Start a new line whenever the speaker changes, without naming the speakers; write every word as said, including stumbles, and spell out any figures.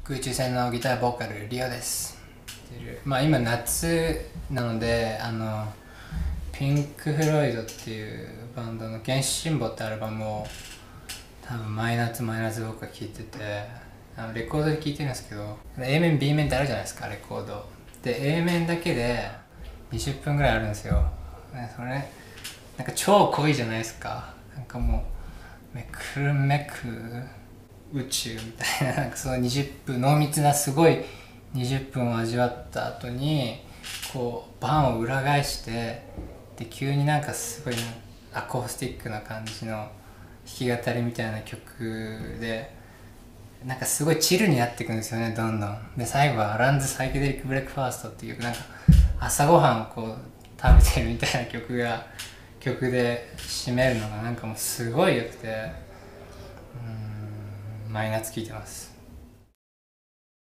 空中戦のギターボーカルリオです。まあ今夏なので、あのピンク・フロイドっていうバンドの「原始神保」ってアルバムを多分毎夏毎夏僕は聴いてて、あのレコードで聴いてるんですけど、 A 面 B 面ってあるじゃないですか、レコードで。 A 面だけでにじゅっぷんぐらいあるんですよ。それなんか超濃いじゃないですか。なんかもうめくるめく宇宙みたいな、なんかそのにじゅっぷん濃密なすごいにじゅっぷんを味わった後にこう盤を裏返して、で急になんかすごいアコースティックな感じの弾き語りみたいな曲で、なんかすごいチルになっていくんですよね、どんどん。で最後は「アランズ・サイケデリック・ブレックファースト」っていうなんか朝ごはんをこう食べてるみたいな曲が曲で締めるのがなんかもうすごい良くて、うーん毎夏聴いてます。